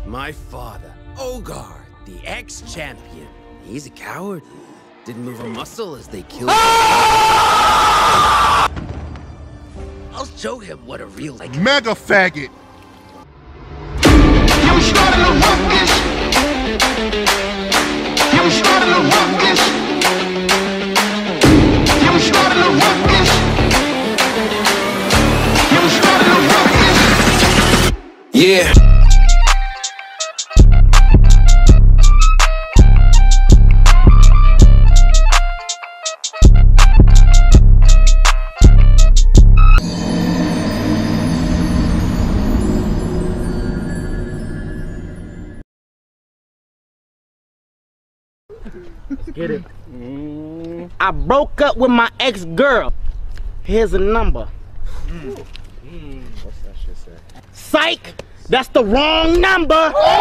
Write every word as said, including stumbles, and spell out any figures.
My father, Ogar, the ex-champion. He's a coward. Didn't move a muscle as they killed him. I'll show him what a real like mega faggot. You started to rock this. You started to rock this. You started to rock this. You started to rock this. Yeah. Let's get it. Mm. I broke up with my ex-girl. Here's a number. Mm. Mm. What's that shit say? Psych! That's the wrong number!